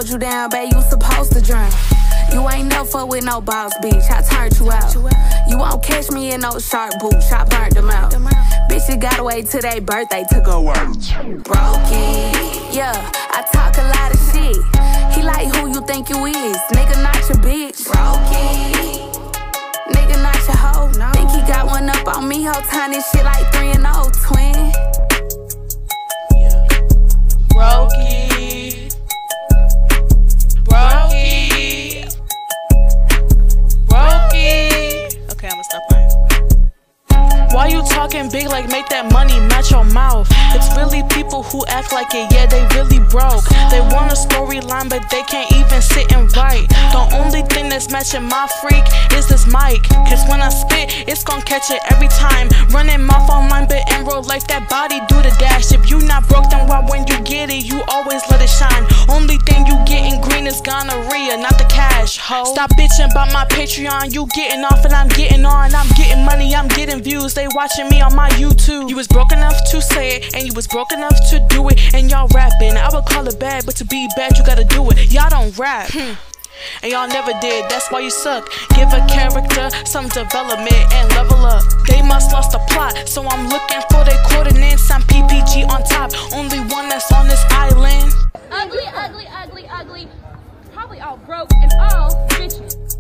hold you down, babe, you supposed to drink. You ain't never fuck with no boss, bitch, I turned you out. You won't catch me in no shark boots, I burnt them out. Bitch, you gotta wait till their birthday to go work. Broken, yeah, I talk a lot of shit. He like who you think you is, nigga, not your bitch. Broken, nigga, not your hoe. Think he got one up on me, whole time this shit like 3-0, twin. Brokey, Brokey, Brokey. Okay, I'ma stop playing. Why you talking big like make that money match your mouth? It's really people who act like it, yeah, they really broke. They want a storyline, but they can't even sit and write. The only thing that's matching my freak is this mic. Cause when I spit, it's gon' catch it every time. Running mouth online, but in real life, that body do the dash. If you not broke, then why when you get it, you always let it shine. Only thing you getting green is gonorrhea, not the cash, ho. Stop bitching about my Patreon, you getting off and I'm getting on. I'm getting money, I'm getting views, they watching me on my YouTube. You was broke enough to say it, and you was broke enough to do it, and y'all rapping. I would call it bad, but to be bad, you gotta do it. Y'all don't rap. And y'all never did, that's why you suck. Give a character some development and level up. They must lost the plot, so I'm looking for their coordinates. I'm PPG on top, only one that's on this island. Ugly, ugly, ugly, ugly. Probably all broke and all bitches.